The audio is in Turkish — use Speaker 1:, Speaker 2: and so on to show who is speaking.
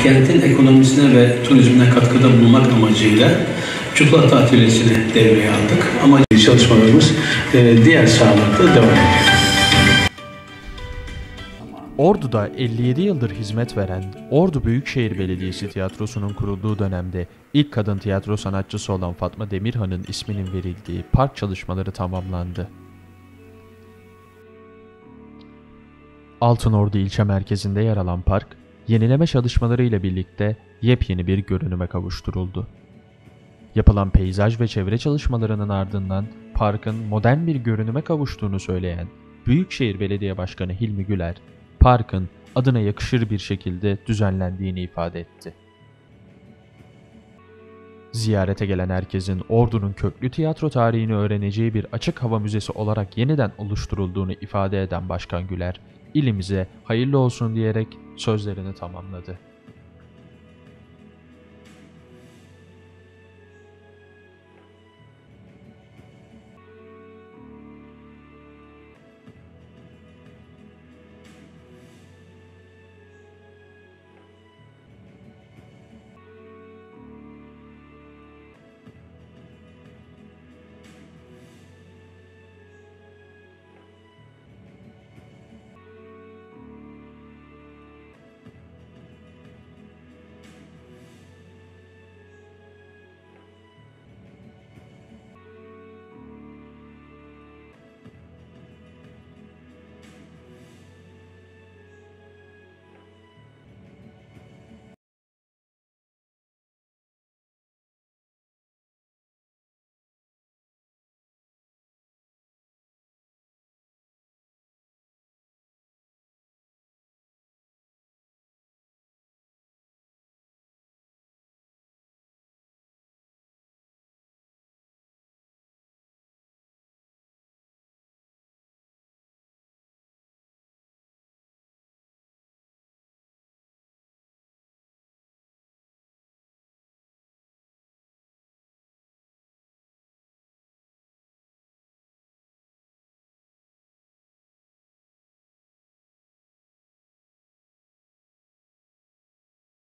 Speaker 1: kentin ekonomisine ve turizmine katkıda bulunmak amacıyla çikolata atölyesini devreye aldık. Ama çalışmalarımız diğer sahalarda devam ediyor.
Speaker 2: Ordu'da 57 yıldır hizmet veren Ordu Büyükşehir Belediyesi Tiyatrosu'nun kurulduğu dönemde ilk kadın tiyatro sanatçısı olan Fatma Demirhan'ın isminin verildiği park çalışmaları tamamlandı. Altınordu ilçe merkezinde yer alan park, yenileme çalışmaları ile birlikte yepyeni bir görünüme kavuşturuldu. Yapılan peyzaj ve çevre çalışmalarının ardından parkın modern bir görünüme kavuştuğunu söyleyen Büyükşehir Belediye Başkanı Hilmi Güler, parkın adına yakışır bir şekilde düzenlendiğini ifade etti. Ziyarete gelen herkesin Ordu'nun köklü tiyatro tarihini öğreneceği bir açık hava müzesi olarak yeniden oluşturulduğunu ifade eden Başkan Güler, ilimize hayırlı olsun diyerek sözlerini tamamladı.